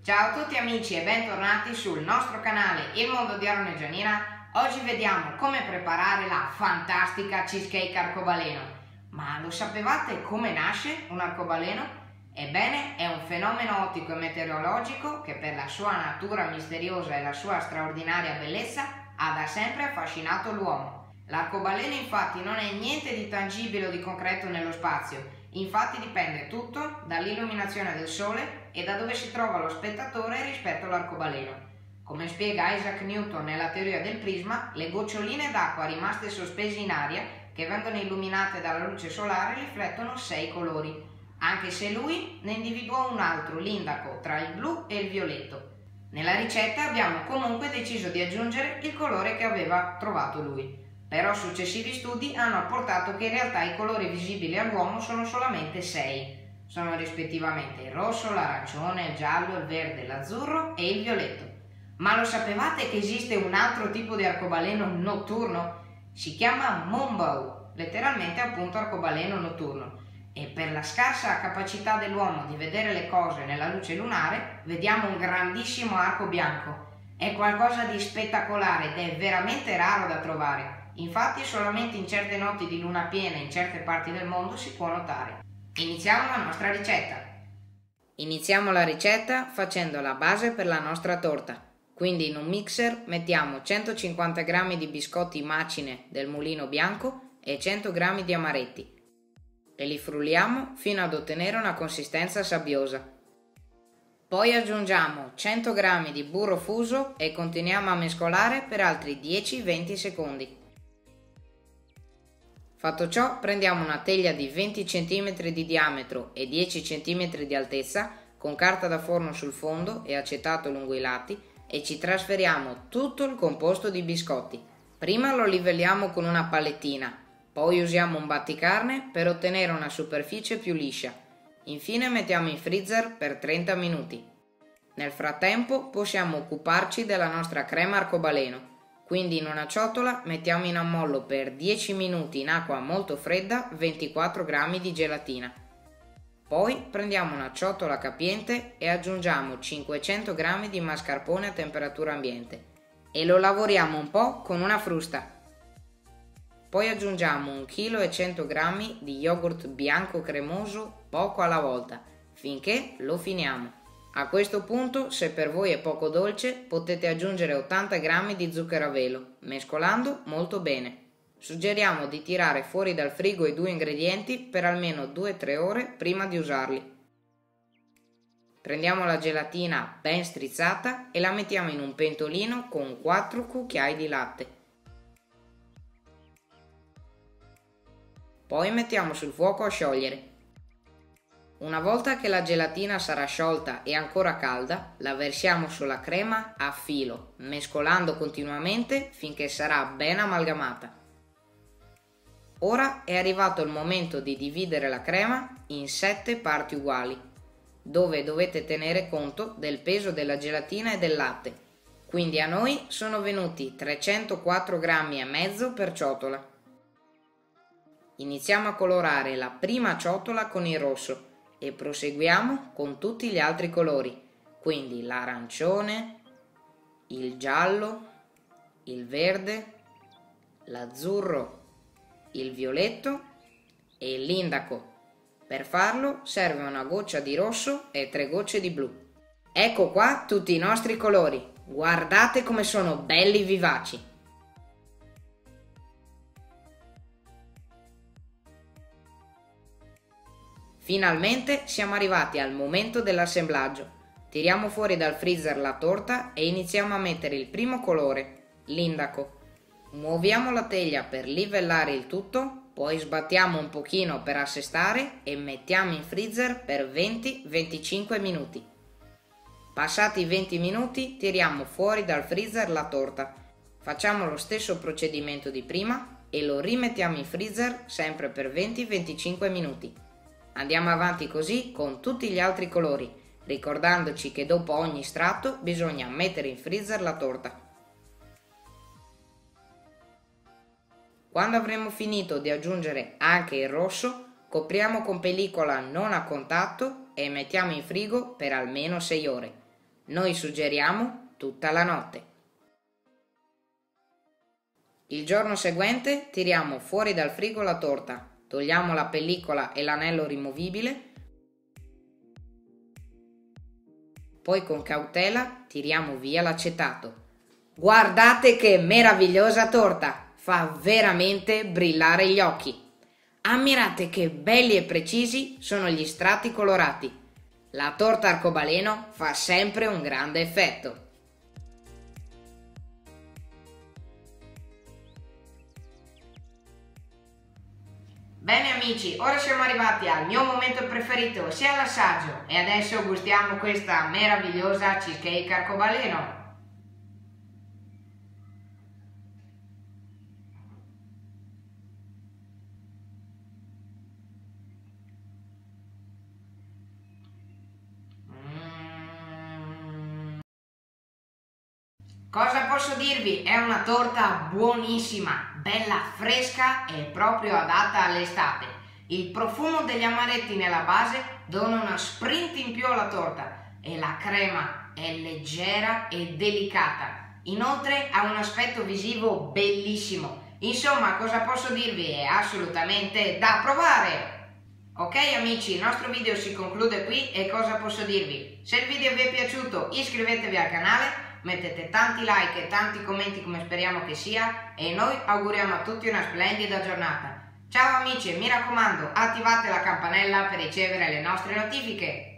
Ciao a tutti amici e bentornati sul nostro canale Il Mondo di Aaron e Gianina. Oggi vediamo come preparare la fantastica cheesecake arcobaleno. Ma lo sapevate come nasce un arcobaleno? Ebbene, è un fenomeno ottico e meteorologico che per la sua natura misteriosa e la sua straordinaria bellezza ha da sempre affascinato l'uomo. L'arcobaleno infatti non è niente di tangibile o di concreto nello spazio. Infatti dipende tutto dall'illuminazione del sole e da dove si trova lo spettatore rispetto all'arcobaleno. Come spiega Isaac Newton nella teoria del prisma, le goccioline d'acqua rimaste sospese in aria che vengono illuminate dalla luce solare riflettono 6 colori, anche se lui ne individuò un altro, l'indaco, tra il blu e il violetto. Nella ricetta abbiamo comunque deciso di aggiungere il colore che aveva trovato lui. Però successivi studi hanno apportato che in realtà i colori visibili all'uomo sono solamente 6. Sono rispettivamente il rosso, l'arancione, il giallo, il verde, l'azzurro e il violetto. Ma lo sapevate che esiste un altro tipo di arcobaleno notturno? Si chiama moonbow, letteralmente appunto arcobaleno notturno. E per la scarsa capacità dell'uomo di vedere le cose nella luce lunare, vediamo un grandissimo arco bianco. È qualcosa di spettacolare ed è veramente raro da trovare. Infatti solamente in certe notti di luna piena in certe parti del mondo si può notare. Iniziamo la nostra ricetta. Iniziamo la ricetta facendo la base per la nostra torta. Quindi in un mixer mettiamo 150 g di biscotti macine del mulino bianco e 100 g di amaretti e li frulliamo fino ad ottenere una consistenza sabbiosa. Poi aggiungiamo 100 g di burro fuso e continuiamo a mescolare per altri 10-20 secondi. Fatto ciò, prendiamo una teglia di 20 cm di diametro e 10 cm di altezza con carta da forno sul fondo e acetato lungo i lati e ci trasferiamo tutto il composto di biscotti. Prima lo livelliamo con una palettina, poi usiamo un batticarne per ottenere una superficie più liscia. Infine mettiamo in freezer per 30 minuti. Nel frattempo possiamo occuparci della nostra crema arcobaleno. Quindi in una ciotola mettiamo in ammollo per 10 minuti in acqua molto fredda 24 g di gelatina. Poi prendiamo una ciotola capiente e aggiungiamo 500 g di mascarpone a temperatura ambiente e lo lavoriamo un po' con una frusta. Poi aggiungiamo 1,1 kg di yogurt bianco cremoso poco alla volta finché lo finiamo. A questo punto, se per voi è poco dolce, potete aggiungere 80 g di zucchero a velo, mescolando molto bene. Suggeriamo di tirare fuori dal frigo i due ingredienti per almeno 2-3 ore prima di usarli. Prendiamo la gelatina ben strizzata e la mettiamo in un pentolino con 4 cucchiai di latte. Poi mettiamo sul fuoco a sciogliere. Una volta che la gelatina sarà sciolta e ancora calda, la versiamo sulla crema a filo, mescolando continuamente finché sarà ben amalgamata. Ora è arrivato il momento di dividere la crema in 7 parti uguali, dove dovete tenere conto del peso della gelatina e del latte. Quindi a noi sono venuti 304,5 g per ciotola. Iniziamo a colorare la prima ciotola con il rosso e proseguiamo con tutti gli altri colori, quindi l'arancione, il giallo, il verde, l'azzurro, il violetto e l'indaco. Per farlo serve una goccia di rosso e 3 gocce di blu. Ecco qua tutti i nostri colori, guardate come sono belli vivaci! Finalmente siamo arrivati al momento dell'assemblaggio. Tiriamo fuori dal freezer la torta e iniziamo a mettere il primo colore, l'indaco. Muoviamo la teglia per livellare il tutto, poi sbattiamo un pochino per assestare e mettiamo in freezer per 20-25 minuti. Passati i 20 minuti tiriamo fuori dal freezer la torta. Facciamo lo stesso procedimento di prima e lo rimettiamo in freezer sempre per 20-25 minuti. Andiamo avanti così con tutti gli altri colori, ricordandoci che dopo ogni strato bisogna mettere in freezer la torta. Quando avremo finito di aggiungere anche il rosso, copriamo con pellicola non a contatto e mettiamo in frigo per almeno 6 ore. Noi suggeriamo tutta la notte. Il giorno seguente tiriamo fuori dal frigo la torta, togliamo la pellicola e l'anello rimovibile, poi con cautela tiriamo via l'acetato. Guardate che meravigliosa torta! Fa veramente brillare gli occhi! Ammirate che belli e precisi sono gli strati colorati. La torta arcobaleno fa sempre un grande effetto. Bene amici, ora siamo arrivati al mio momento preferito, ossia l'assaggio, e adesso gustiamo questa meravigliosa cheesecake arcobaleno. Cosa posso dirvi? È una torta buonissima, bella fresca e proprio adatta all'estate. Il profumo degli amaretti nella base dona una sprint in più alla torta e la crema è leggera e delicata. Inoltre ha un aspetto visivo bellissimo. Insomma, cosa posso dirvi? È assolutamente da provare! Ok amici, il nostro video si conclude qui e cosa posso dirvi? Se il video vi è piaciuto iscrivetevi al canale, mettete tanti like e tanti commenti come speriamo che sia e noi auguriamo a tutti una splendida giornata. Ciao amici e mi raccomando attivate la campanella per ricevere le nostre notifiche.